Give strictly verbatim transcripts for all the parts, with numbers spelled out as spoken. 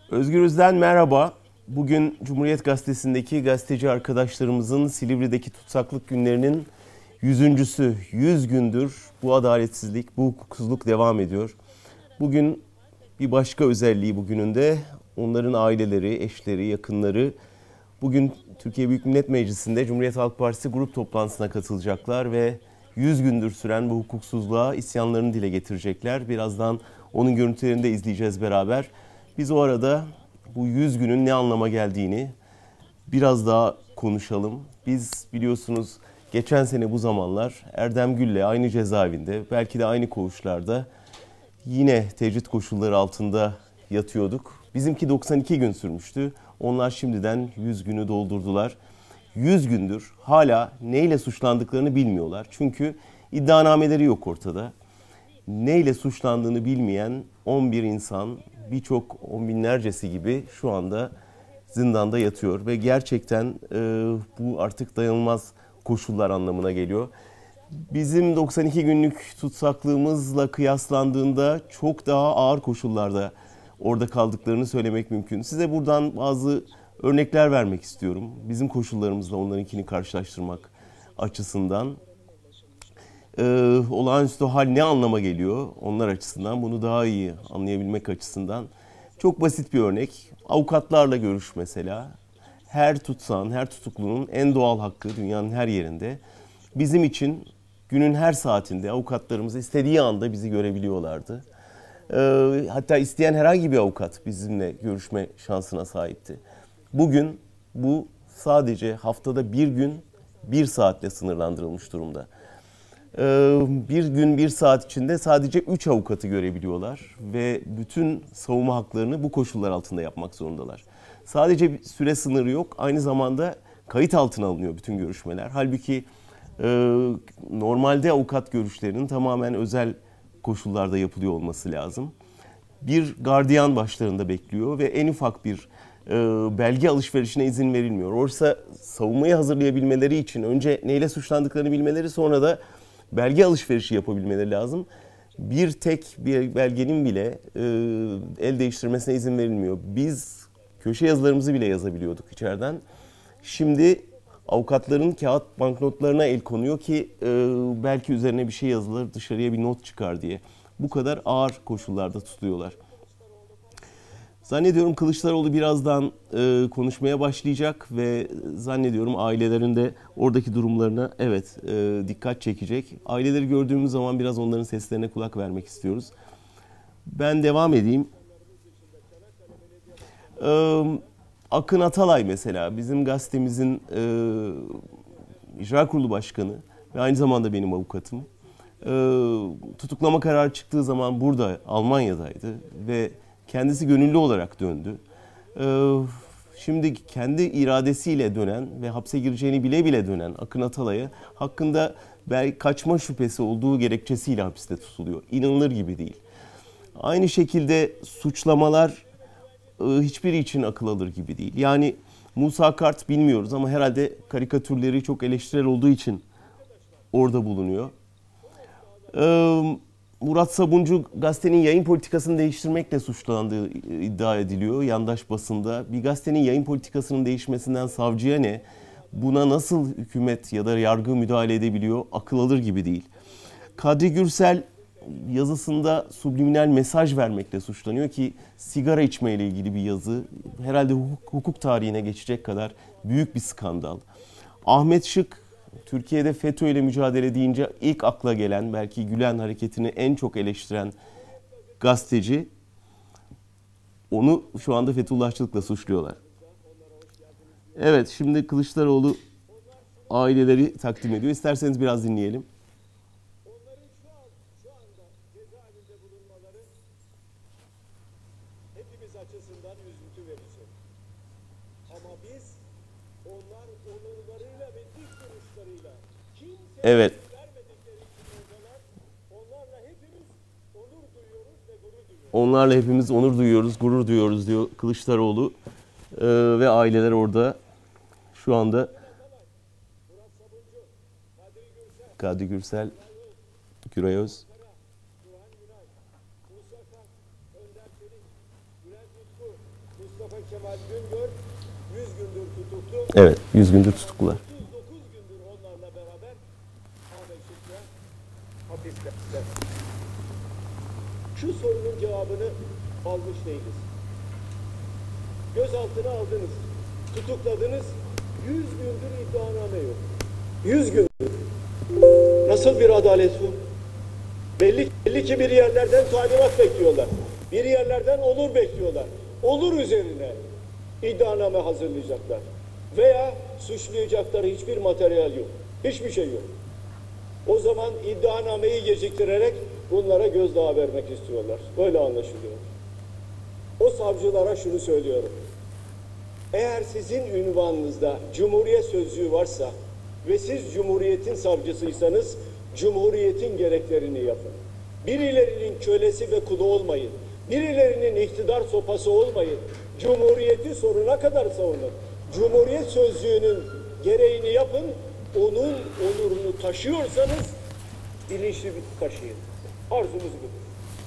Özgürüz'den merhaba. Bugün Cumhuriyet Gazetesi'ndeki gazeteci arkadaşlarımızın Silivri'deki tutsaklık günlerinin yüzüncüsü. yüz gündür bu adaletsizlik, bu hukuksuzluk devam ediyor. Bugün bir başka özelliği bugünün de onların aileleri, eşleri, yakınları bugün Türkiye Büyük Millet Meclisi'nde Cumhuriyet Halk Partisi grup toplantısına katılacaklar ve yüz gündür süren bu hukuksuzluğa isyanlarını dile getirecekler. Birazdan onun görüntülerini de izleyeceğiz beraber. Biz o arada bu yüz günün ne anlama geldiğini biraz daha konuşalım. Biz biliyorsunuz geçen sene bu zamanlar Erdem Gül'le aynı cezaevinde, belki de aynı koğuşlarda yine tecrit koşulları altında yatıyorduk. Bizimki doksan iki gün sürmüştü. Onlar şimdiden yüz günü doldurdular. yüz gündür hala neyle suçlandıklarını bilmiyorlar. Çünkü iddianameleri yok ortada. Neyle suçlandığını bilmeyen on bir insan, birçok on binlercesi gibi şu anda zindanda yatıyor. Ve gerçekten e, bu artık dayanılmaz koşullar anlamına geliyor. Bizim doksan iki günlük tutsaklığımızla kıyaslandığında çok daha ağır koşullarda orada kaldıklarını söylemek mümkün. Size buradan bazı örnekler vermek istiyorum. Bizim koşullarımızla onlarınkini karşılaştırmak açısından. Ee, olağanüstü hal ne anlama geliyor onlar açısından, bunu daha iyi anlayabilmek açısından. Çok basit bir örnek. Avukatlarla görüş mesela. Her tutsağın, her tutuklunun en doğal hakkı dünyanın her yerinde. Bizim için günün her saatinde avukatlarımız istediği anda bizi görebiliyorlardı. Ee, hatta isteyen herhangi bir avukat bizimle görüşme şansına sahipti. Bugün bu sadece haftada bir gün, bir saatle sınırlandırılmış durumda. Bir gün bir saat içinde sadece üç avukatı görebiliyorlar ve bütün savunma haklarını bu koşullar altında yapmak zorundalar. Sadece bir süre sınırı yok, aynı zamanda kayıt altına alınıyor bütün görüşmeler. Halbuki e, normalde avukat görüşlerinin tamamen özel koşullarda yapılıyor olması lazım. Bir gardiyan başlarında bekliyor ve en ufak bir e, belge alışverişine izin verilmiyor. Oysa savunmayı hazırlayabilmeleri için önce neyle suçlandıklarını bilmeleri, sonra da belge alışverişi yapabilmeleri lazım. Bir tek bir belgenin bile e, el değiştirmesine izin verilmiyor. Biz köşe yazılarımızı bile yazabiliyorduk içeriden. Şimdi avukatların kağıt banknotlarına el konuyor ki e, belki üzerine bir şey yazılır, dışarıya bir not çıkar diye. Bu kadar ağır koşullarda tutuyorlar. Zannediyorum Kılıçdaroğlu birazdan e, konuşmaya başlayacak ve zannediyorum ailelerin de oradaki durumlarına evet e, dikkat çekecek. Aileleri gördüğümüz zaman biraz onların seslerine kulak vermek istiyoruz. Ben devam edeyim. E, Akın Atalay mesela bizim gazetemizin e, icra kurulu başkanı ve aynı zamanda benim avukatım. E, tutuklama kararı çıktığı zaman burada Almanya'daydı ve kendisi gönüllü olarak döndü. Ee, şimdi kendi iradesiyle dönen ve hapse gireceğini bile bile dönen Akın Atalay'a hakkında belki kaçma şüphesi olduğu gerekçesiyle hapiste tutuluyor. İnanılır gibi değil. Aynı şekilde suçlamalar e, hiçbiri için akıl alır gibi değil. Yani Musa Kart bilmiyoruz ama herhalde karikatürleri çok eleştirel olduğu için orada bulunuyor. Ee, Murat Sabuncu gazetenin yayın politikasını değiştirmekle suçlandığı iddia ediliyor yandaş basında. Bir gazetenin yayın politikasının değişmesinden savcıya ne? Buna nasıl hükümet ya da yargı müdahale edebiliyor? Akıl alır gibi değil. Kadri Gürsel yazısında subliminal mesaj vermekle suçlanıyor ki sigara içmeyle ilgili bir yazı herhalde hukuk, hukuk tarihine geçecek kadar büyük bir skandal. Ahmet Şık Türkiye'de FETÖ ile mücadele deyince ilk akla gelen, belki Gülen hareketini en çok eleştiren gazeteci, onu şu anda Fethullahçılıkla suçluyorlar. Evet, şimdi Kılıçdaroğlu aileleri takdim ediyor. İsterseniz biraz dinleyelim. Onların şu an şu anda cezaevinde bulunmaları hepimiz açısından üzüntü verici. Ama biz onlar onurlarıyla ve dik duruşlarıyla kimseye Evet. vermedikleri için oradalar. Onlarla hepimiz onur duyuyoruz ve gurur duyuyoruz. Onlarla hepimiz onur duyuyoruz, gurur duyuyoruz diyor Kılıçdaroğlu. Ee, ve aileler orada şu anda. Murat Sabuncu, Kadri Gürsel, Kadri Gürsel, Güray Öz. Turhan Günay, Musa Kart, Önder Çelik, Bülent Utku, Mustafa Kemal Güngör yüz gündür tutuklu. Evet, yüz gündür tutuklular. otuz dokuz gündür onlarla beraber Ahmet Şükrü hapiste. Şu sorunun cevabını almış değiliz. Gözaltına aldınız, tutukladınız, yüz gündür iddianame yok. Yüz gündür. Nasıl bir adalet bu? Belli, belli ki bir yerlerden talimat bekliyorlar. Bir yerlerden olur bekliyorlar. Olur üzerine iddianame hazırlayacaklar. Veya suçlayacakları hiçbir materyal yok. Hiçbir şey yok. O zaman iddianameyi geciktirerek bunlara gözdağı vermek istiyorlar. Böyle anlaşılıyor. O savcılara şunu söylüyorum. Eğer sizin ünvanınızda Cumhuriyet sözcüğü varsa ve siz Cumhuriyet'in savcısıysanız Cumhuriyet'in gereklerini yapın. Birilerinin kölesi ve kulu olmayın. Birilerinin iktidar sopası olmayın. Cumhuriyeti sonuna kadar savunun. Cumhuriyet sözcüğünün gereğini yapın. Onun onurunu taşıyorsanız bilinçli bir taşıyın. Arzumuz budur.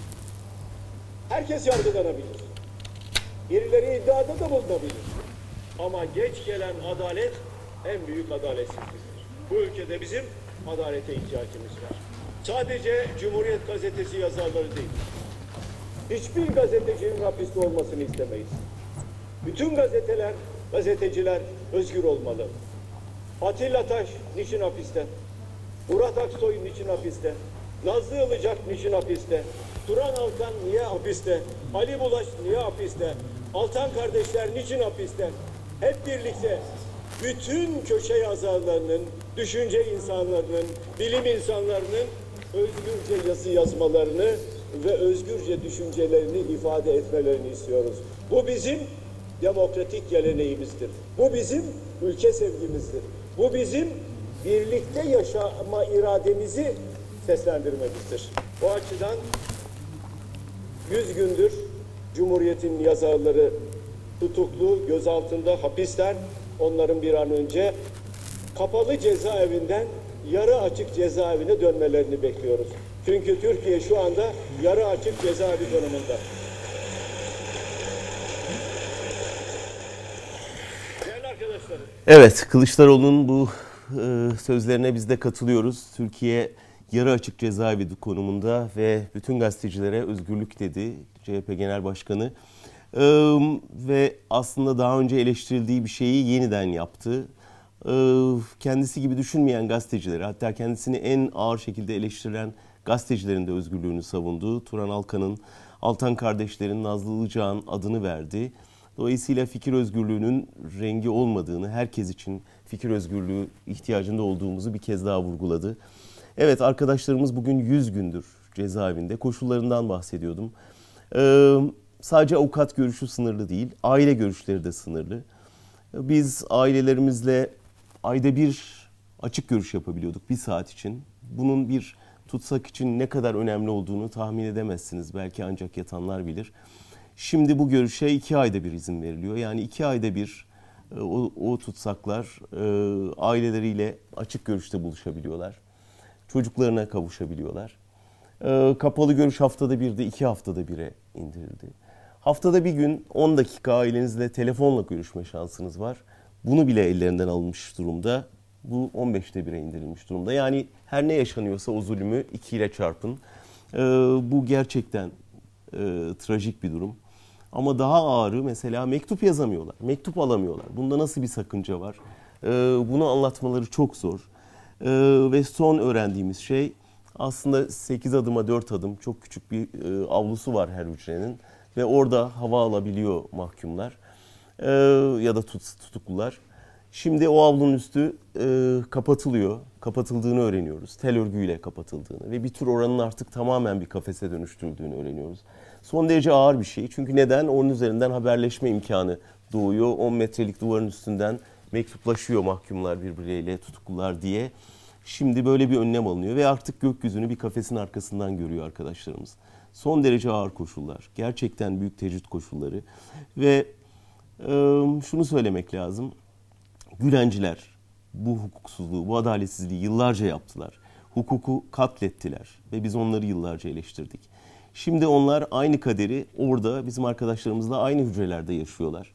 Herkes yargılanabilir. Birileri iddiada da bulunabilir. Ama geç gelen adalet en büyük adaletsizliktir. Bu ülkede bizim adalete ihtiyacımız var. Sadece Cumhuriyet Gazetesi yazarları değil. Hiçbir gazetecinin hapiste olmasını istemeyiz. Bütün gazeteler, gazeteciler özgür olmalı. Atilla Taş niçin hapiste? Murat Aksoy niçin hapiste? Nazlı Ilıcak niçin hapiste? Turan Alkan niye hapiste? Ali Bulaş niye hapiste? Altan kardeşler niçin hapiste? Hep birlikte bütün köşe yazarlarının, düşünce insanlarının, bilim insanlarının özgürce yazı yazmalarını ve özgürce düşüncelerini ifade etmelerini istiyoruz. Bu bizim demokratik geleneğimizdir. Bu bizim ülke sevgimizdir. Bu bizim birlikte yaşama irademizi seslendirmemizdir. O açıdan yüz gündür Cumhuriyet'in yazarları tutuklu, gözaltında, hapisten, onların bir an önce kapalı cezaevinden yarı açık cezaevine dönmelerini bekliyoruz. Çünkü Türkiye şu anda yarı açık cezaevi konumunda. Değerli arkadaşlarım. Evet, Kılıçdaroğlu'nun bu e, sözlerine biz de katılıyoruz. Türkiye yarı açık cezaevi konumunda ve bütün gazetecilere özgürlük dedi C H P Genel Başkanı. Ee, ve aslında daha önce eleştirildiği bir şeyi yeniden yaptı. Ee, kendisi gibi düşünmeyen gazetecileri, hatta kendisini en ağır şekilde eleştirilen gazetecilerin de özgürlüğünü savundu. Turan Alkan'ın, Altan kardeşlerin, Nazlı Ilıcak'ın adını verdi. Dolayısıyla fikir özgürlüğünün rengi olmadığını, herkes için fikir özgürlüğü ihtiyacında olduğumuzu bir kez daha vurguladı. Evet, arkadaşlarımız bugün yüz gündür cezaevinde. Koşullarından bahsediyordum. Ee, sadece avukat görüşü sınırlı değil, aile görüşleri de sınırlı. Biz ailelerimizle ayda bir açık görüş yapabiliyorduk bir saat için. Bunun bir tutsak için ne kadar önemli olduğunu tahmin edemezsiniz. Belki ancak yatanlar bilir. Şimdi bu görüşe iki ayda bir izin veriliyor. Yani iki ayda bir o, o tutsaklar e, aileleriyle açık görüşte buluşabiliyorlar. Çocuklarına kavuşabiliyorlar. E, kapalı görüş haftada bir de iki haftada bire indirildi. Haftada bir gün on dakika ailenizle telefonla görüşme şansınız var. Bunu bile ellerinden alınmış durumda. Bu on beşte bire indirilmiş durumda. Yani her ne yaşanıyorsa o zulmü iki ile çarpın. E, bu gerçekten e, trajik bir durum. Ama daha ağırı mesela mektup yazamıyorlar, mektup alamıyorlar. Bunda nasıl bir sakınca var? E, bunu anlatmaları çok zor. E, ve son öğrendiğimiz şey aslında sekiz adıma dört adım çok küçük bir e, avlusu var her hücrenin. Ve orada hava alabiliyor mahkumlar e, ya da tut, tutuklular. Şimdi o avlunun üstü e, kapatılıyor. Kapatıldığını öğreniyoruz. Tel örgüyle kapatıldığını ve bir tür oranın artık tamamen bir kafese dönüştürüldüğünü öğreniyoruz. Son derece ağır bir şey. Çünkü neden? Onun üzerinden haberleşme imkanı doğuyor. on metrelik duvarın üstünden mektuplaşıyor mahkumlar birbirleriyle, tutuklular diye. Şimdi böyle bir önlem alınıyor ve artık gökyüzünü bir kafesin arkasından görüyor arkadaşlarımız. Son derece ağır koşullar. Gerçekten büyük tecrit koşulları. Ve e, şunu söylemek lazım. Gülenciler bu hukuksuzluğu, bu adaletsizliği yıllarca yaptılar. Hukuku katlettiler ve biz onları yıllarca eleştirdik. Şimdi onlar aynı kaderi orada bizim arkadaşlarımızla aynı hücrelerde yaşıyorlar.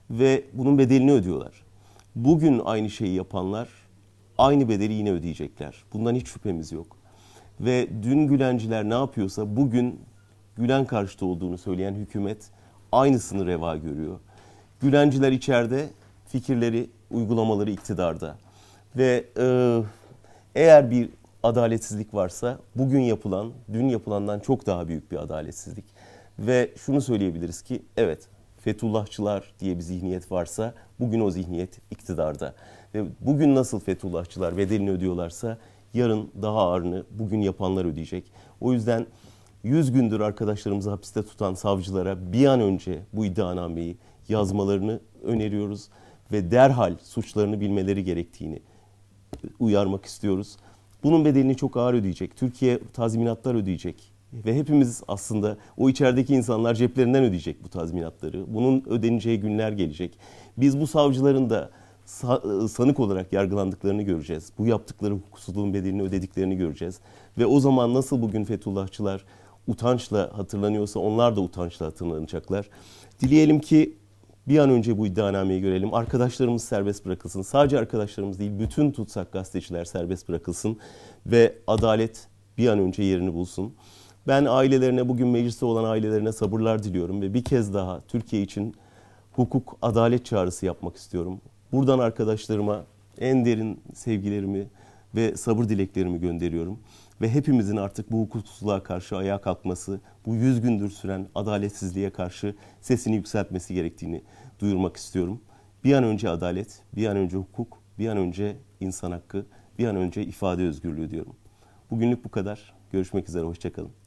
ve bunun bedelini ödüyorlar. Bugün aynı şeyi yapanlar aynı bedeli yine ödeyecekler. Bundan hiç şüphemiz yok. Ve dün Gülenciler ne yapıyorsa bugün Gülen karşıtı olduğunu söyleyen hükümet aynısını reva görüyor. Gülenciler içeride, fikirleri, uygulamaları iktidarda. Ve e, eğer bir adaletsizlik varsa bugün yapılan, dün yapılandan çok daha büyük bir adaletsizlik. Ve şunu söyleyebiliriz ki evet, Fethullahçılar diye bir zihniyet varsa bugün o zihniyet iktidarda. Ve bugün nasıl Fethullahçılar bedelini ödüyorlarsa yarın daha ağırını bugün yapanlar ödeyecek. O yüzden yüz gündür arkadaşlarımızı hapiste tutan savcılara bir an önce bu iddianameyi yazmalarını öneriyoruz. Ve derhal suçlarını bilmeleri gerektiğini uyarmak istiyoruz. Bunun bedelini çok ağır ödeyecek. Türkiye tazminatlar ödeyecek. Ve hepimiz aslında o içerideki insanlar ceplerinden ödeyecek bu tazminatları. Bunun ödeneceği günler gelecek. Biz bu savcıların da sanık olarak yargılandıklarını göreceğiz. Bu yaptıkları hukuksuzluğun bedelini ödediklerini göreceğiz. Ve o zaman nasıl bugün Fethullahçılar utançla hatırlanıyorsa onlar da utançla hatırlanacaklar. Dileyelim ki bir an önce bu iddianameyi görelim. Arkadaşlarımız serbest bırakılsın. Sadece arkadaşlarımız değil, bütün tutsak gazeteciler serbest bırakılsın. Ve adalet bir an önce yerini bulsun. Ben ailelerine, bugün mecliste olan ailelerine sabırlar diliyorum. Ve bir kez daha Türkiye için hukuk, adalet çağrısı yapmak istiyorum. Buradan arkadaşlarıma en derin sevgilerimi ve sabır dileklerimi gönderiyorum. Ve hepimizin artık bu hukuksuzluğa karşı ayağa kalkması, bu yüz gündür süren adaletsizliğe karşı sesini yükseltmesi gerektiğini duyurmak istiyorum. Bir an önce adalet, bir an önce hukuk, bir an önce insan hakkı, bir an önce ifade özgürlüğü diyorum. Bugünlük bu kadar. Görüşmek üzere, hoşça kalın.